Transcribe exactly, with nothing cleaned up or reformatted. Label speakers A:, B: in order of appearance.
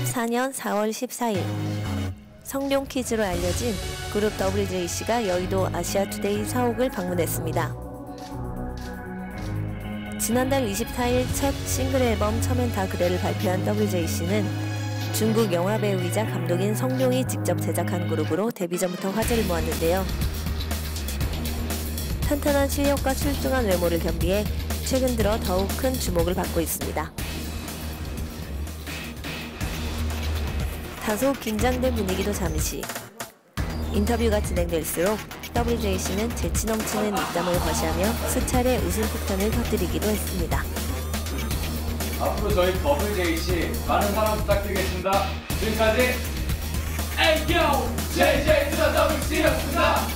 A: 이천십사 년 사월 십사일 성룡 퀴즈로 알려진 그룹 더블유제이씨가 여의도 아시아투데이 사옥을 방문했습니다. 지난달 이십사일 첫 싱글 앨범 처음엔 다 그래를 발표한 더블유제이씨는 중국 영화배우이자 감독인 성룡이 직접 제작한 그룹으로 데뷔 전부터 화제를 모았는데요. 탄탄한 실력과 출중한 외모를 겸비해 최근 들어 더욱 큰 주목을 받고 있습니다. 다소 긴장된 분위기도 잠시. 인터뷰가 진행될수록 더블유제이씨는 재치 넘치는 입담을 과시하며 수차례 웃음 폭탄을 터뜨리기도 했습니다.
B: 앞으로 저희 더블유제이씨 많은 사랑 부탁드리겠습니다. 지금까지 에이큐 제이제이 투 더 더블유제이씨였습니다.